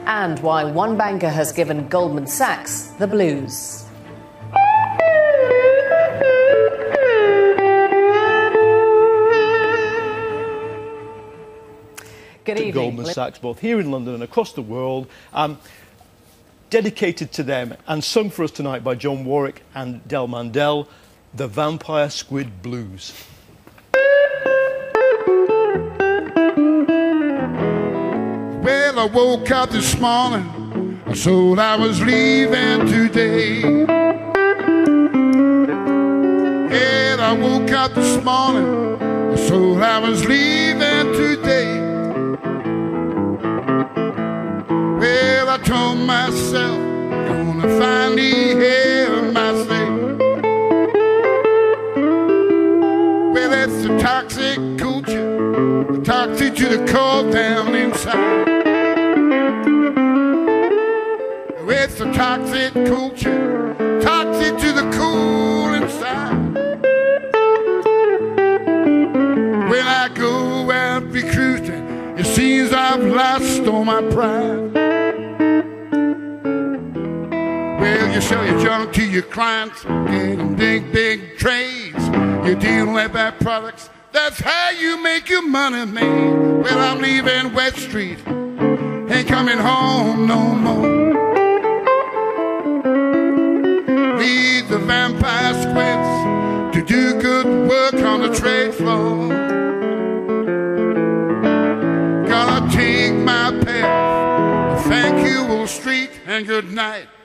and why one banker has given Goldman Sachs the blues. Good evening. Goldman Sachs, both here in London and across the world, dedicated to them and sung for us tonight by John Warwick and Del Mandel, the Vampire Squid Blues. Well, I woke up this morning, I thought I was leaving today. Yeah, I woke up this morning, I thought I was leaving today. Well, I told myself, I'm gonna finally hear my say. Well, it's the toxic culture, toxic to the core down inside. It's the toxic culture, toxic to the cool inside. When I go out recruiting, it seems I've lost all my pride. Well, you sell your junk to your clients, getting big, big trades. You're dealing with bad products. That's how you make your money, man. Well, I'm leaving West Street, ain't coming home no more. Leave the vampire squids to do good work on the trade floor. Gonna take my path. Thank you, Wall Street, and good night.